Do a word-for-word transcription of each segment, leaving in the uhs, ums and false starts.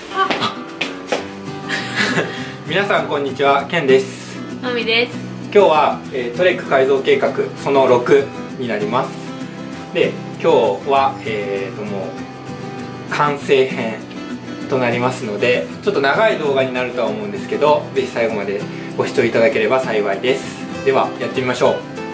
皆さんこんにちは、ケンです。 のみです。 今日は、えー、トレック改造計画そのろくになります。で、今日は、えー、ともう完成編となりますので、ちょっと長い動画になるとは思うんですけど、ぜひ最後までご視聴いただければ幸いです。ではやってみましょう。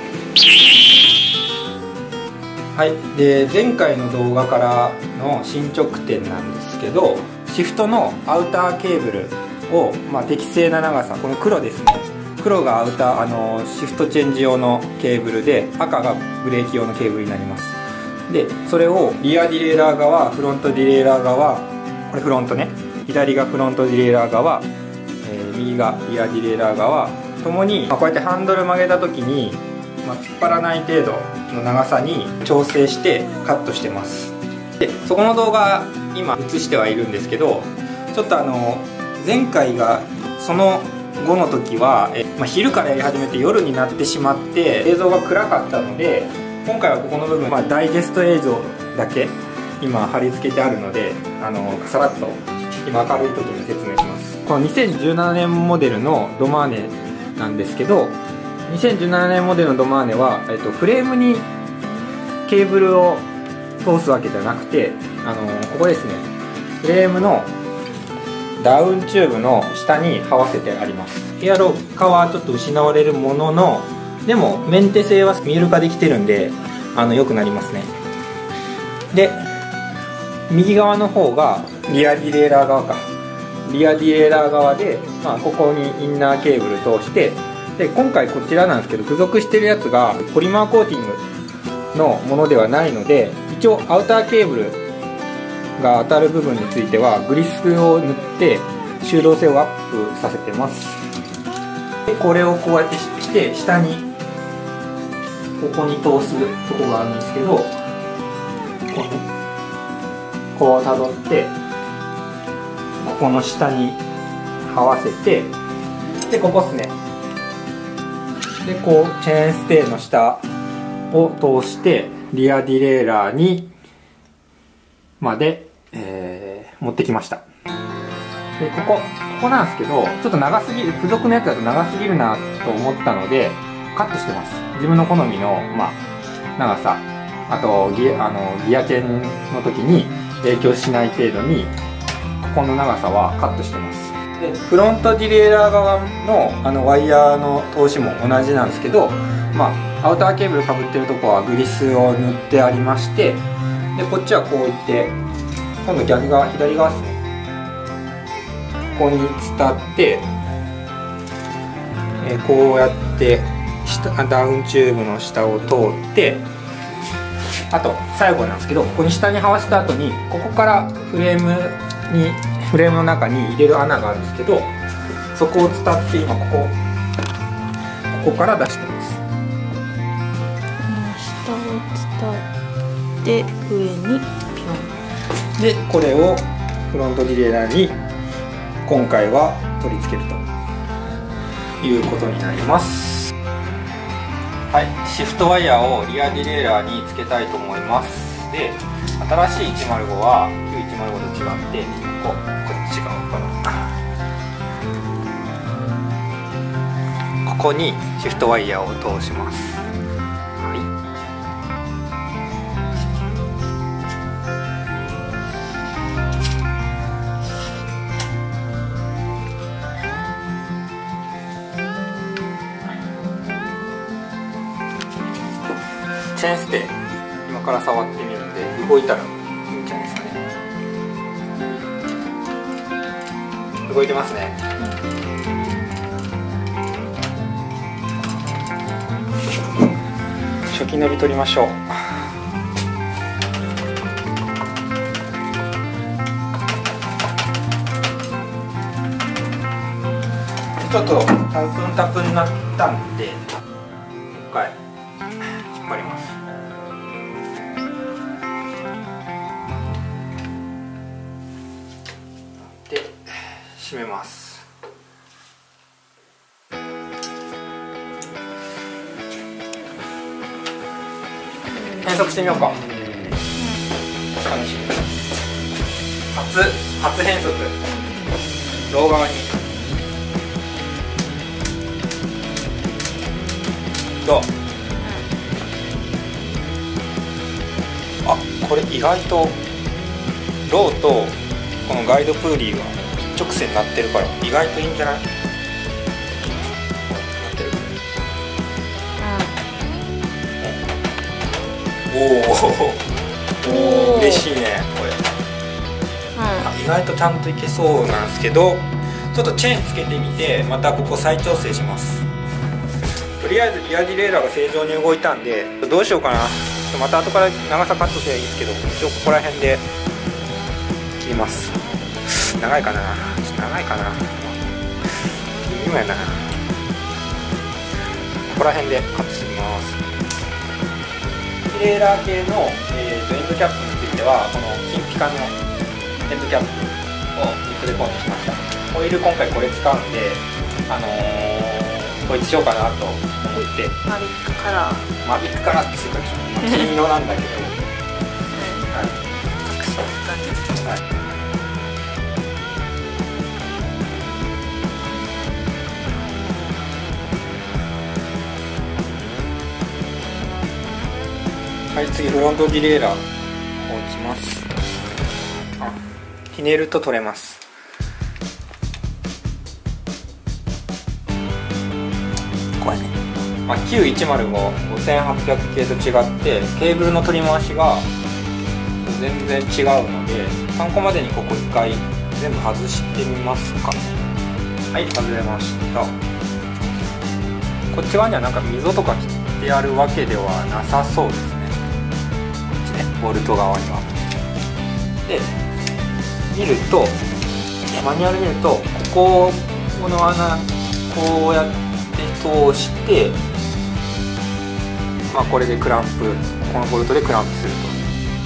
はい、で前回の動画からの進捗点なんですけど、シフトのアウターケーブルを、まあ、適正な長さ、この黒ですね、黒がアウターあのシフトチェンジ用のケーブルで、赤がブレーキ用のケーブルになります。でそれをリアディレイラー側、フロントディレイラー側、これフロントね、左がフロントディレイラー側、えー、右がリアディレイラー側ともに、まあ、こうやってハンドル曲げた時に、まあ、突っ張らない程度の長さに調整してカットしてます。でそこの動画今映してはいるんですけど、ちょっとあの前回がその後の時はえ、まあ、昼からやり始めて夜になってしまって映像が暗かったので、今回はここの部分、まあ、ダイジェスト映像だけ今貼り付けてあるので、あのさらっと今明るい時に説明します。このにせんじゅうななねんモデルのドマーネなんですけど、にせんじゅうななねんモデルのドマーネは、えっと、フレームにケーブルを通すわけじゃなくて、あのここですね、フレームのダウンチューブの下に這わせてあります。エアロ化はちょっと失われるものの、でもメンテ性はミール化できてるんで、あの良くなりますね。で右側の方がリアディレイラー側かリアディレイラー側で、まあ、ここにインナーケーブル通して、で今回こちらなんですけど、付属してるやつがポリマーコーティングのものではないので、一応アウターケーブルが当たる部分についてはグリスを塗って収納性をアップさせてます。でこれをこうやってして下にここに通すとこがあるんですけど、こうね、こうたどってここの下に這わせて、でここですね、でこうチェーンステーの下を通してリアディレイラーにまで、えー、持ってきました。でここここなんですけど、ちょっと長すぎる、付属のやつだと長すぎるなと思ったのでカットしてます。自分の好みの、まあ、長さ、あとギア、あのギアチェンの時に影響しない程度にここの長さはカットしてます。でフロントディレイラー側 の, あのワイヤーの通しも同じなんですけど、まあ、アウターケーブルかぶってるとこはグリスを塗ってありまして、でこっちはこういって今度逆側、左側ですね、ここに伝って、えー、こうやって下ダウンチューブの下を通って、あと最後なんですけど、ここに下に這わせた後にここからフレームにフレームの中に入れる穴があるんですけど、そこを伝って今ここここから出してます。 下を伝って上にピョンでこれをフロントディレイラーに今回は取り付けるということになります。はい、シフトワイヤーをリアディレイラーにつけたいと思います。で新しいいちまるごは旧いちまるごと違ってこうこっち側からここにシフトワイヤーを通します。チェーンステー今から触ってみるんで、動いたらいいんじゃないですかね。動いてますね。初期伸び取りましょう。ちょっとタプンタプンになったんで、もう一回引っ張ります。で締めます。変速してみようか。試しに。あ、 初初変速、ロー側にどう、あ、これ意外とローとこのガイドプーリーが一直線になってるから意外といいんじゃない？なってる。うん、おお嬉しいねこれ、うん、意外とちゃんといけそうなんですけど、ちょっとチェーンつけてみてまたここ再調整します。とりあえずリアディレイラーが正常に動いたんでどうしようかな。また後から長さカットすればいいですけど、一応ここら辺で切ります。長いかな、ちょっと長いかな、微妙やな。ここら辺でカットしていきます。ディレイラー系の、えー、とエンドキャップについてはこの金ピカのエンドキャップをリックでコントしました。オイル今回これ使うんで、あのー、こいつしようかなと思って、 マビックカラーマビックカラーっていうか金色なんだけど、はい、 アクセントです。 はい、はい、次フロントディレイラーを置きます。あ、ひねると取れます。これね、まあ、きゅういちまるご ごせんはっぴゃく系と違ってケーブルの取り回しが全然違うので、参考までにここいっかい全部外してみますか。はい、外れました。こっち側にはなんか溝とか切ってあるわけではなさそうですね。ボルト側には。で見るとマニュアル見るとここの穴こうやって通して、まあ、これでクランプ、このボルトでクランプすると。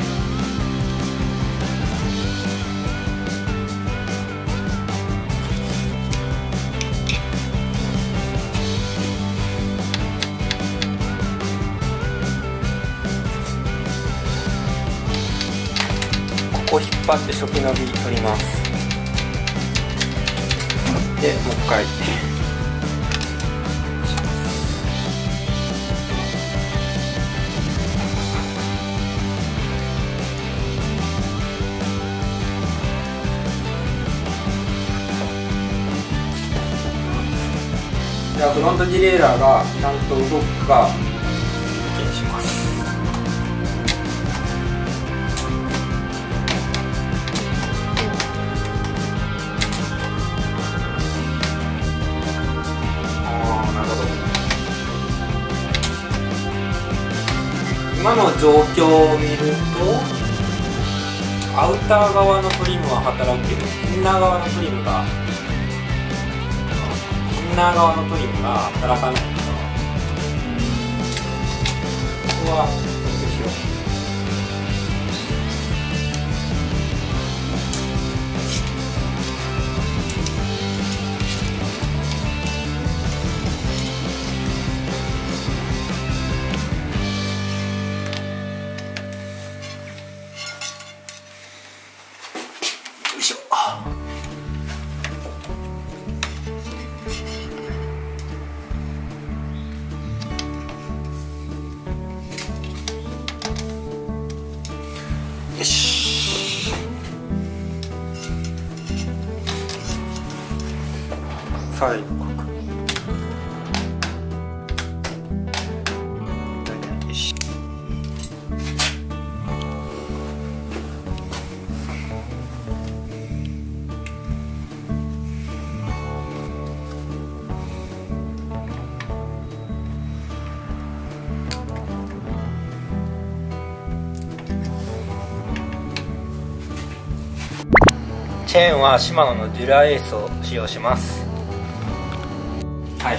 ここ引っ張って初期伸び取ります。でもう一回じゃあフロントディレイラーがちゃんと動くかチェックします。今の状況を見るとアウター側のトリムは働くけどインナー側のトリムがインナー側のトリムが働かないから、ここはどうしよう。よし、最後角よし、チェーンはシマノのデュラエースを使用します。はい、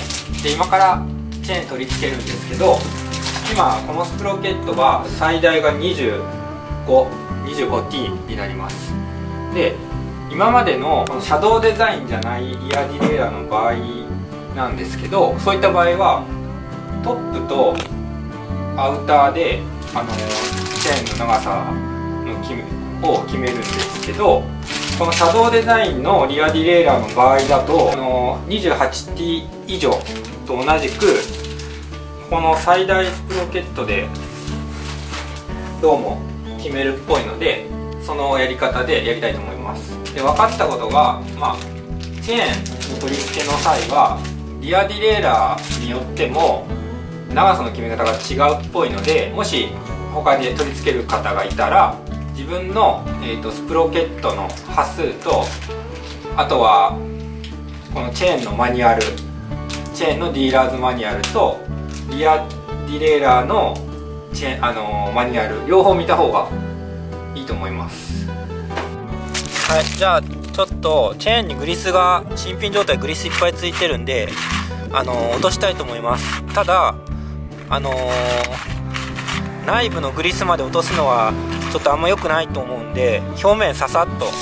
で今からチェーン取り付けるんですけど、今このスプロケットは最大が にじゅうご、にじゅうごティー になります。で今までのこのシャドウデザインじゃないリアディレイラーの場合なんですけど、そういった場合はトップとアウターであのチェーンの長さの決めを決めるんですけど、このシャドウデザインのリアディレイラーの場合だと、あの にじゅうはちティー 以上と同じくこの最大スプロケットでどうも決めるっぽいので、そのやり方でやりたいと思います。で、分かったことが、まあ、チェーンの取り付けの際はリアディレイラーによっても長さの決め方が違うっぽいので、もし他で取り付ける方がいたら自分の、えーと、スプロケットの端数と、あとはこのチェーンのマニュアル、チェーンのディーラーズマニュアルとリアディレイラーのチェーン、あのー、マニュアル両方見た方がいいと思います。はい、じゃあちょっとチェーンにグリスが新品状態グリスいっぱいついてるんで、あのー、落としたいと思います。ただあのー、内部のグリスまで落とすのはちょっとあんま良くないと思うんで、表面ささっと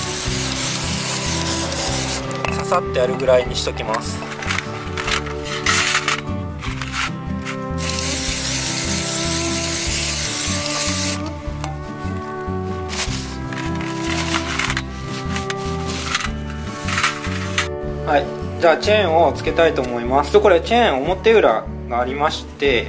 ささっとやるぐらいにしときます。はい、じゃあチェーンをつけたいと思います。これチェーン表裏がありまして、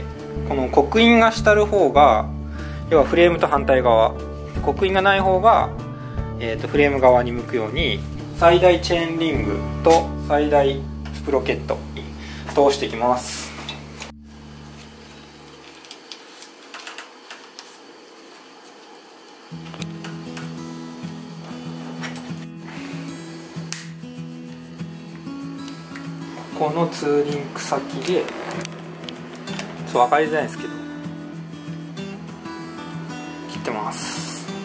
この刻印がしてある方が要はフレームと反対側、刻印がない方が、えーとフレーム側に向くように最大チェーンリングと最大スプロケットに通していきます。このツーリンク先でちょっと分かりづらいんですけど切ってます。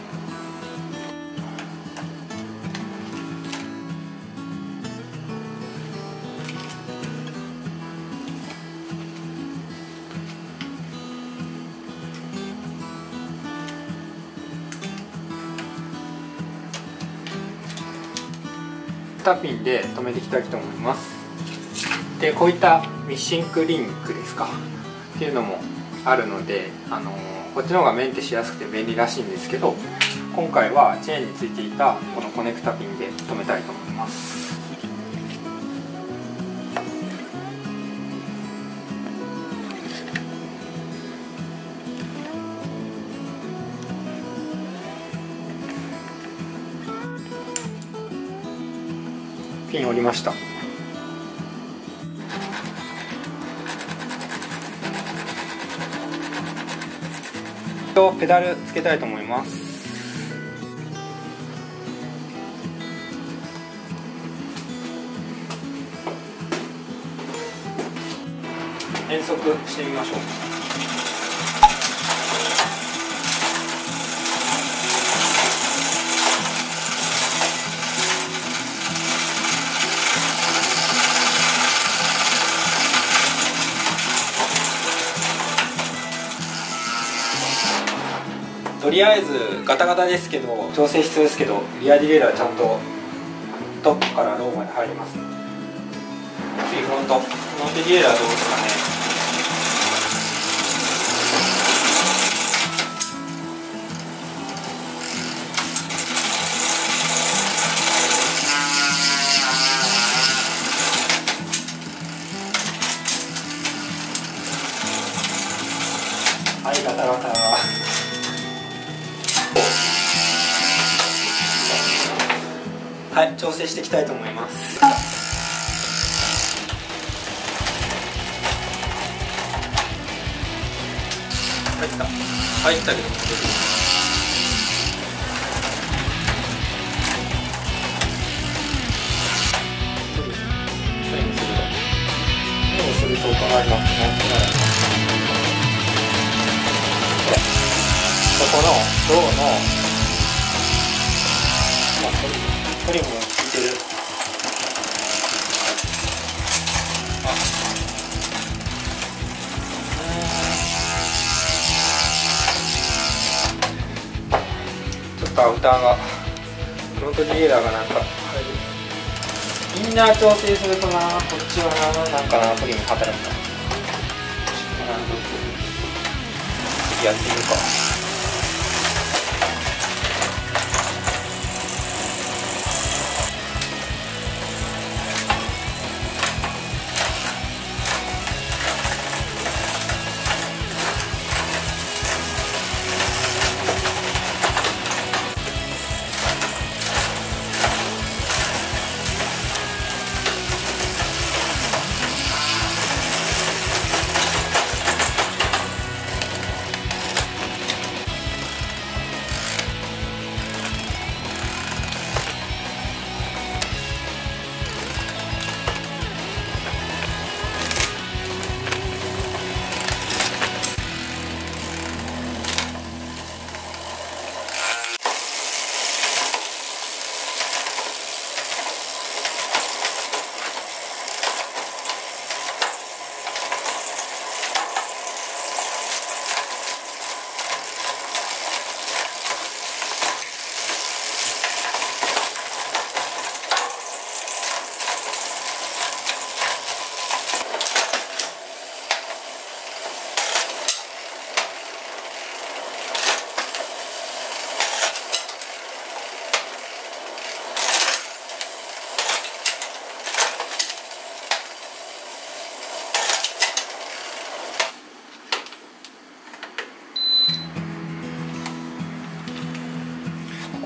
にピンで留めていきたいと思います。で、こういったミッシングリンクですかっていうのもあるので、あのー、こっちの方がメンテしやすくて便利らしいんですけど、今回はチェーンについていたこのコネクタピンで留めたいと思います。ピン折りました。とペダルつけたいと思います。変速してみましょう。とりあえずガタガタですけど、調整必要ですけど、リアディレイラーちゃんとトップからローまで入ります。次フロント、フロントディレイラーどうですかね。はい、ガタガタ。はい、調整していきたいと思います。入った入ったけど戻る。トリムするとトリムすると音がありますね。ここの銅のトリムも効いてる。あ、ちょっとアウターがフロントディレイラーがなんか入る。インナー調整するとな、こっちはな、なんかな、トリム働くな。やってみるか。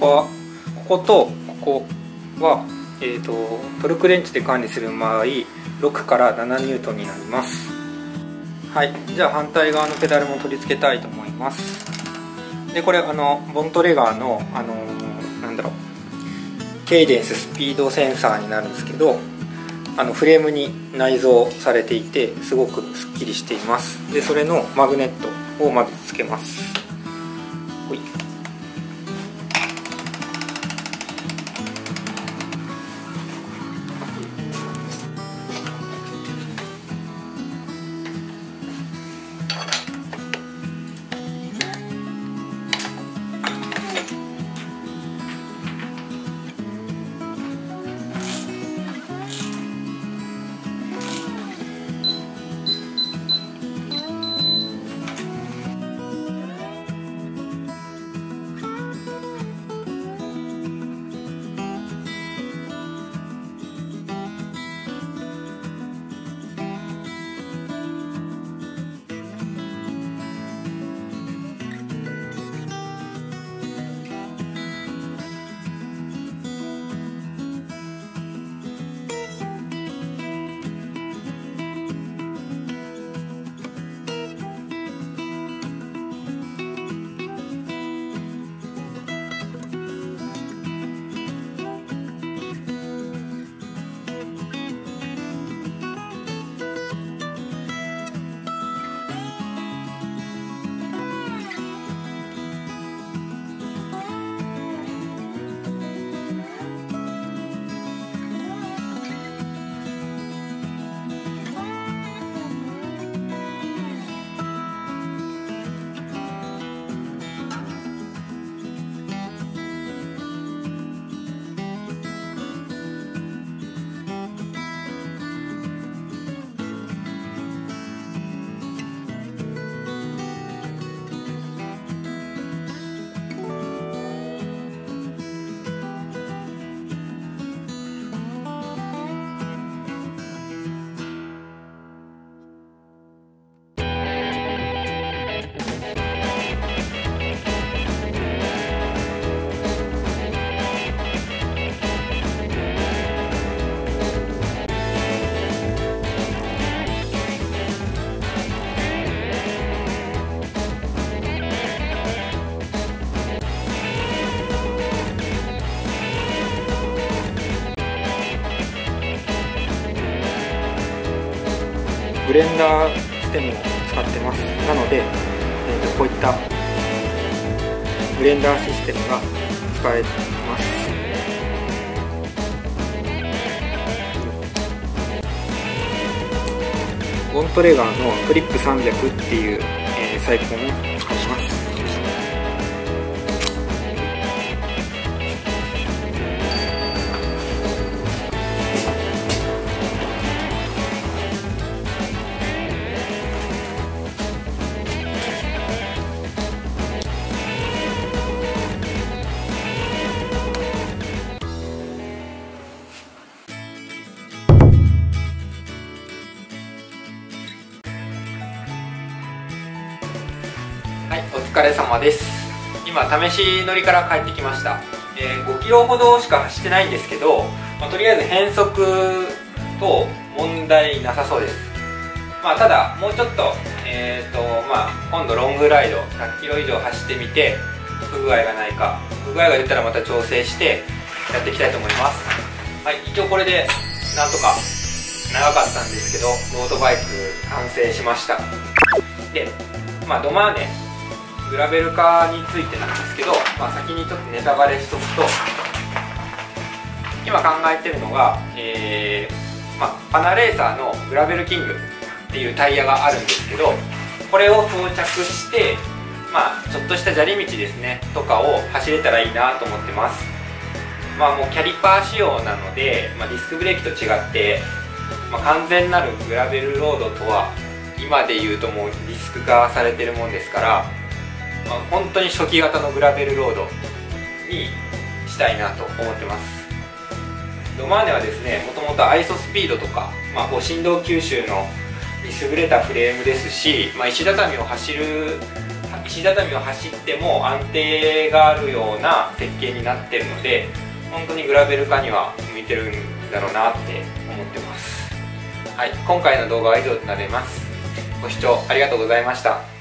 こはこことここは、えーと、トルクレンチで管理する場合ろくからななニュートンになります。はい、じゃあ反対側のペダルも取り付けたいと思います。でこれあのボントレガーの、あのー、なんだろうケイデンススピードセンサーになるんですけど、あのフレームに内蔵されていてすごくすっきりしています。でそれのマグネットをまずつけます。ほい。ブレンダーステムを使ってます。なので、えー、とこういったブレンダーシステムが使えます。ボントレガーのフリップさんびゃくっていう、えー、サイコンを使います。はい、お疲れ様です。今試し乗りから帰ってきました。えー、ごキロほどしか走ってないんですけど、まあ、とりあえず変速と問題なさそうです。まあ、ただもうちょっと、えーとまあ、今度ロングライドひゃっキロ以上走ってみて不具合がないか、不具合が出たらまた調整してやっていきたいと思います。はい、一応これでなんとか長かったんですけどロードバイク完成しました。で、まあ、ドマーネグラベル化についてなんですけど、まあ、先にちょっとネタバレしとくと、今考えてるのが、えーまあ、パナレーサーのグラベルキングっていうタイヤがあるんですけど、これを装着して、まあ、ちょっとした砂利道ですねとかを走れたらいいなと思ってます。まあ、もうキャリパー仕様なので、まあ、ディスクブレーキと違って、まあ、完全なるグラベルロードとは今で言うともうディスク化されてるもんですから、まあ、本当に初期型のグラベルロードにしたいなと思ってます。ドマーネはですね、もともとアイソスピードとか、まあ、こう振動吸収の優れたフレームですし、まあ、石畳を走る石畳を走っても安定があるような設計になってるので、本当にグラベル化には向いてるんだろうなって思ってます。はい、今回の動画は以上となります。ご視聴ありがとうございました。